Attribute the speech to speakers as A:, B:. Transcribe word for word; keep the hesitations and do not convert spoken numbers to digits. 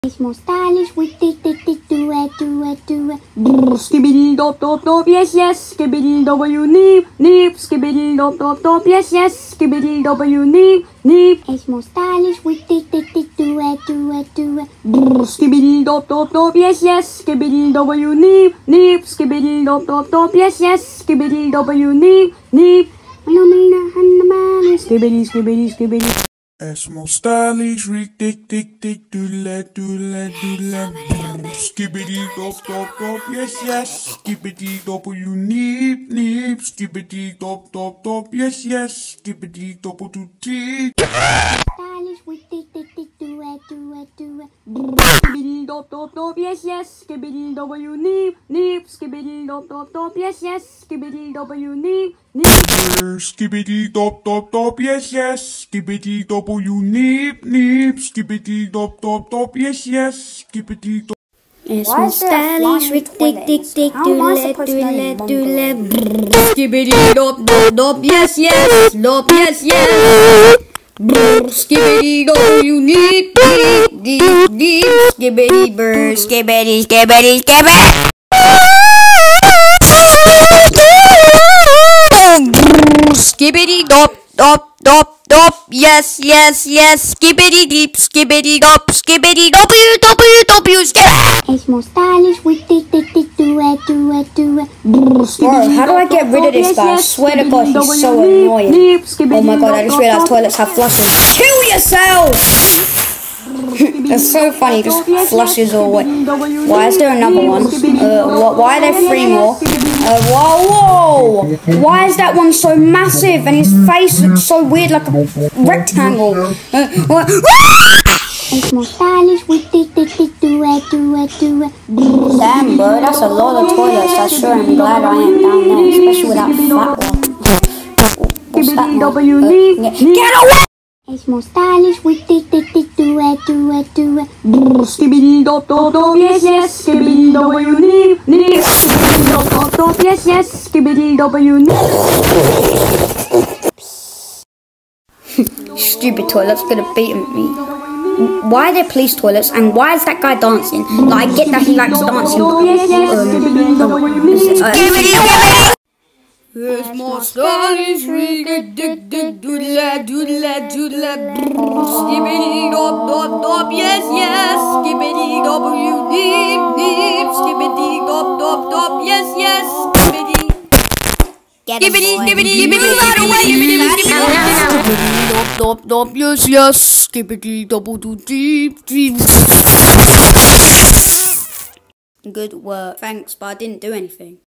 A: It's more stylish with tick tick tick do it do it do it.
B: Brr, skibidi dop dop dop, yes yes. Skibidi W neep neep. Skibidi dop dop dop, yes yes. Skibidi W neep neep.
A: It's more stylish with tick tick tick do it do it do it.
B: Brr, skibidi dop dop dop, yes yes. Skibidi W neep neep. Skibidi dop dop dop, yes yes. Skibidi W neep neep. Skibidi skibidi skibidi.
C: It's more stylish, rick tick tick tick doodle doodle doodle. Skibidi dop dop dop, yes yes. Skibidi W neep neep. Skibidi dop dop dop, yes yes. Skibidi double do tick.
A: Stylish with tick tick tick do it do it do it.
B: Skibidi dop dop dop, yes yes. Skibidi W neep neep. Skibidi dop dop dop, yes yes. Skibidi W neep neep.
C: Skibidi dop dop dop, yes yes. Skibidi W neep neep. Skibidi dop dop dop, yes yes. Skibidi dop.
A: It's more stylish with tick tick tick doodle doodle doodle.
B: Skibidi dop dop dop, yes yes. Dop yes yes. Brr, skibidi W neep neep neep neep. Skibidi brr, skibidi skibidi skibidi. Skibidi dop dop dop dop, yes yes yes. Skibidi deep, skibidi dop, skibidi w w w skibidi.
A: It's more stylish with tick tick tick do it do it do it.
D: Bro, how do I get rid of this guy? I swear to God, he's so annoying. Oh my God, I just realized toilets have flushes. Kill yourself! That's so funny, just flushes away. Why is there another one? Uh, why are there three more? Uh, whoa, whoa! Why is that one so massive and his face looks so weird, like a rectangle? Uh, what?
A: It's more stylish with tick tick tick do it do it do it.
D: Damn, bro, that's a lot of toilets. I sure am glad I am down there, especially with that fat one. What's that now? Uh, get away!
A: It's more stylish with tick tick tick do it do it do it.
B: Skibidi dop dop dop, yes yes. Skibidi W neep neep. Skibidi dop dop dop, yes yes. Skibidi W neep.
D: Stupid toilet's gonna beat me. Why are there police toilets and why is that guy dancing? Like, I get that he likes dancing. Um,
B: It's more stylish, dig dig dig doodle doodle doodle. Skibidi dop dop dop, yes yes. Skibidi W neep neep. Skibidi dop dop dop, yes yes. Skibidi. Skibidi skibidi skibidi skibidi dop dop dop, yes yes. Skibidi double do deep deep.
D: Good work. Thanks, but I didn't do anything.